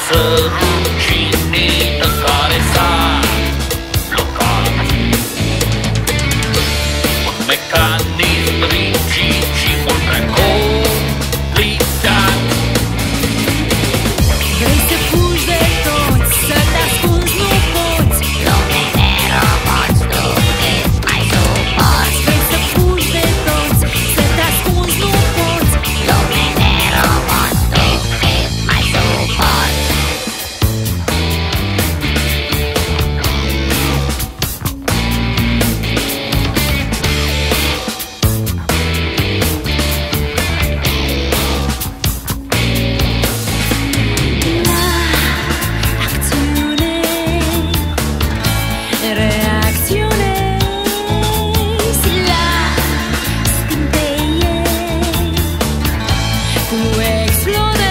să ruginii în care s-a blocat un mecanism rigid și mult prea complicat. Vrei să fugi de toți, să te ascunzi nu poți. Lume de roboți, tu cât mai suporți. Vrei să fugi de toți, să te ascunzi nu poți. Lume de roboți, tu cât mai suporți. Explode